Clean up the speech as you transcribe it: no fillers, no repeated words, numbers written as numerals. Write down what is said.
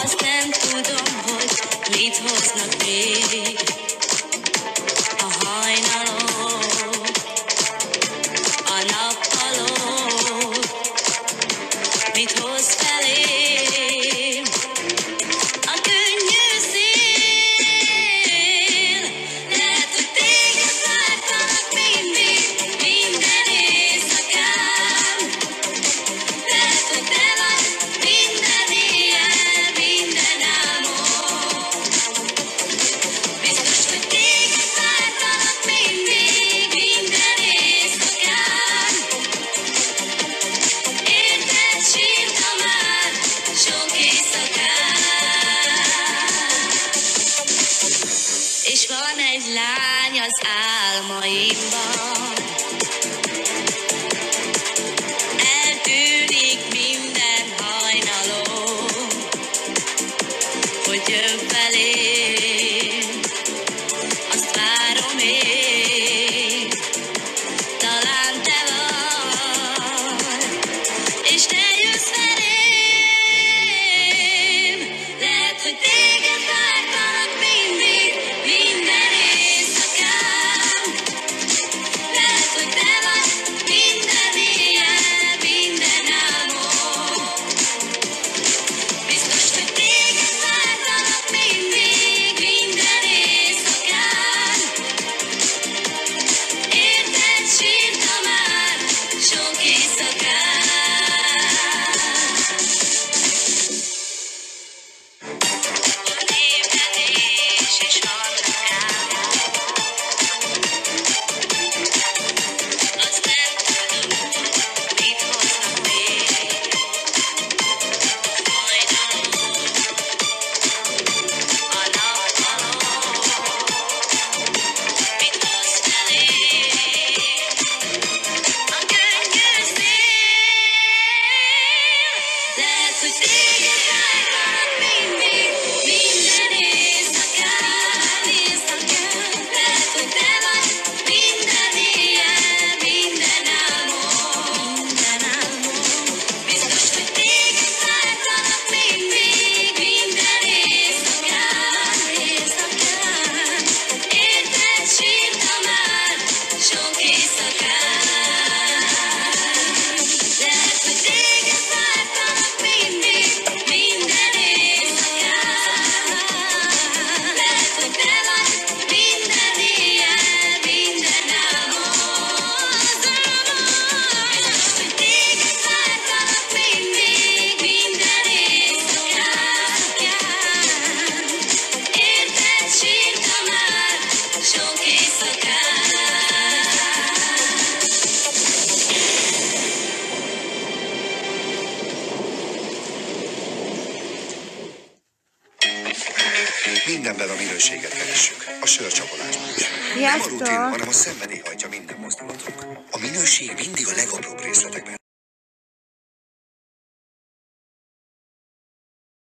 Azt nem tudom, hogy mit hoznak még a hajnalok, a nappalok, mit hoz felém a könnyű szél. Lehet, hogy téged vártalak mindig, minden éjszakán. Lehet, hogy te vagy minden éjjel, minden álmom. Biztos, hogy téged vártalak mindig, minden éjszakán. Érted sírtam már sok éjszakán. És van egy lány az álmaimban, eltűnik minden hajnalom, hogy jön felém, azt várom én, talán te vagy, és te jössz felém. Lehet, hogy téged vártalak mindig, minden éjszakán. Lehet, hogy te vagy minden éjjel, minden álmom. Biztos, hogy téged vártalak mindig, minden éjszakán. Érted sírtam már sok éjszakán. Van ébredés és vannak álmok, azt nem tudom, mit hoznak még a hajnalok, a nappalok, mit hoz felém a könnyű szél. Lehet, hogy téged vártalak mindig, minden éjszakán, éjszakán. Lehet, hogy te vagy minden éjjel, minden álmom, minden álmom. Biztos, hogy téged vártalak mindig, minden éjszakán, éjszakán. Érted sírtam már sok éjszakán. Lehet, hogy téged vártalak mindig, minden éjszakán. Lehet, hogy te vagy minden éjjel, minden álmom. Biztos, hogy téged vártalak mindig, minden éjszakán. Érted sírtam már sok éjszakán. Mindenben a minőséget keressük. A sörcsapolásban is. Nem a rutin, Sziasztok! hanem a szenvedély hajtja minden mozdulatunk. A minőség mindig a legapróbb részletekben